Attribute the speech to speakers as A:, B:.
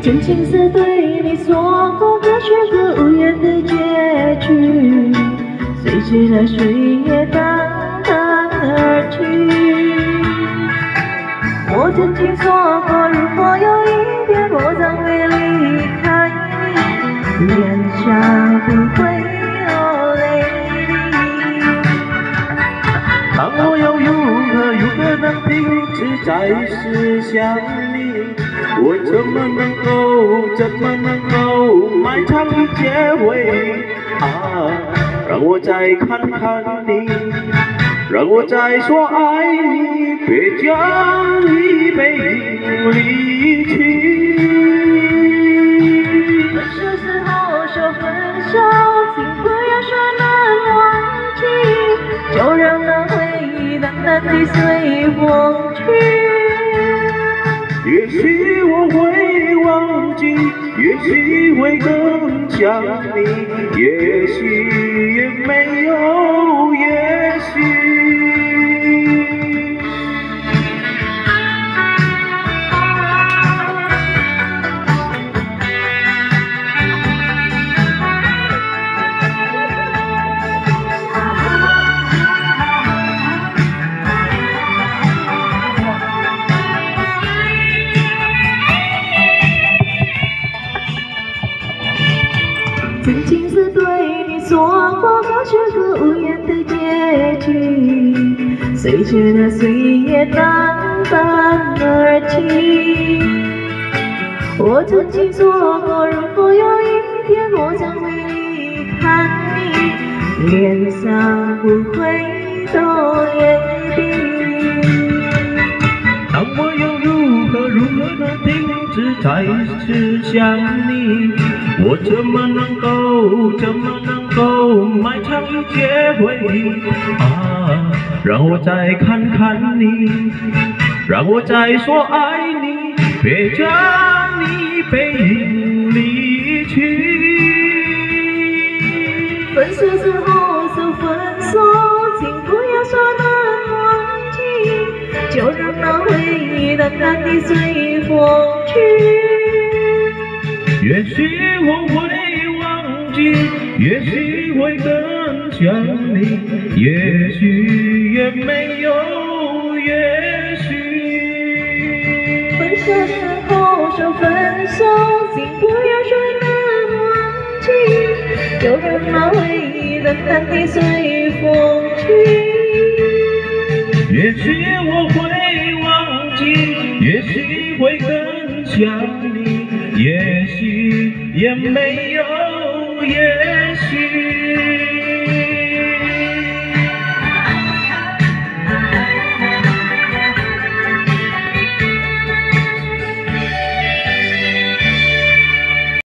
A: 真情是对你说过可却和无言的结局，随着那岁月淡淡而去。我曾经说过，如果有一天我将会离开你，脸上不会有泪滴。
B: 当我又如何能停止再思想你？我怎么能够埋藏的结尾啊？让我再看看你，让我再说爱你，别将你背影离去。
A: 分手时候说分手，请不要说能忘记，就让那回忆淡淡地随风去。
B: 也许我会忘记，也许会更想你，也许也没有也许。
A: 曾经是对你说过可却和无言的结局，随着那岁月淡淡而去。我曾经说过，如果有一天我将会离开你，脸上不会多泪滴。
B: 当我又如何能停止再次想你？我怎么能够埋藏一结回忆啊？让我再看看你，让我再说爱你，别将你背影离去。
A: 分手之后说分手，请不要说能忘记，就让那回忆淡淡地随风去。
B: 也许我会忘记，也许会更想你，也许也没有也许。
A: 分手之后说分手，请不要说能忘记，就让那回忆淡淡地随风去。
B: 也许我会忘记，也许会更想你，也许也没有也许。